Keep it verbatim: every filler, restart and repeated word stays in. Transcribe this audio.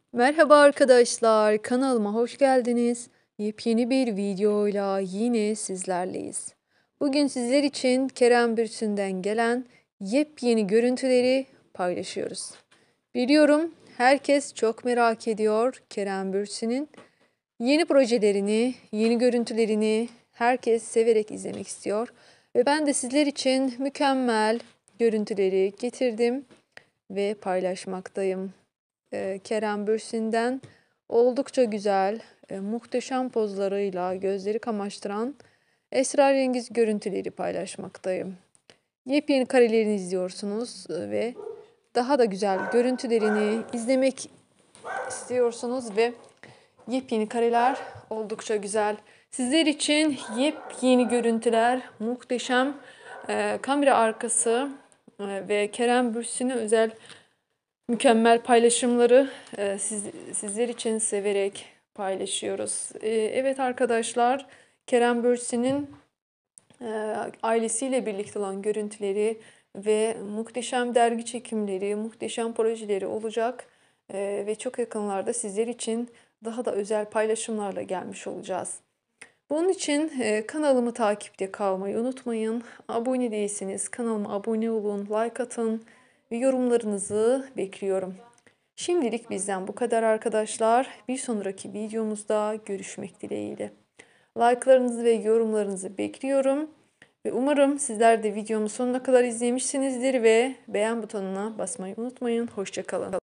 Merhaba arkadaşlar, kanalıma hoş geldiniz. Yepyeni bir videoyla yine sizlerleyiz. Bugün sizler için Kerem Bürsin'den gelen yepyeni görüntüleri paylaşıyoruz. Biliyorum herkes çok merak ediyor Kerem Bürsin'in yeni projelerini, yeni görüntülerini herkes severek izlemek istiyor. Ve ben de sizler için mükemmel görüntüleri getirdim ve paylaşmaktayım. Ee, Kerem Bürsin'den oldukça güzel, e, muhteşem pozlarıyla gözleri kamaştıran esrarengiz görüntüleri paylaşmaktayım. Yepyeni karelerini izliyorsunuz e, ve daha da güzel görüntülerini izlemek istiyorsunuz ve yepyeni kareler oldukça güzel. Sizler için yepyeni görüntüler, muhteşem e, kamera arkası e, ve Kerem Bürsin'e özel mükemmel paylaşımları e, siz, sizler için severek paylaşıyoruz. E, evet arkadaşlar, Kerem Bürsin'in e, ailesiyle birlikte olan görüntüleri ve muhteşem dergi çekimleri, muhteşem projeleri olacak. E, ve çok yakınlarda sizler için daha da özel paylaşımlarla gelmiş olacağız. Bunun için e, kanalımı takipte kalmayı unutmayın. Abone değilseniz kanalıma abone olun, like atın ve yorumlarınızı bekliyorum. Şimdilik bizden bu kadar arkadaşlar. Bir sonraki videomuzda görüşmek dileğiyle. Like'larınızı ve yorumlarınızı bekliyorum. Ve umarım sizler de videomu sonuna kadar izlemişsinizdir ve beğen butonuna basmayı unutmayın. Hoşça kalın.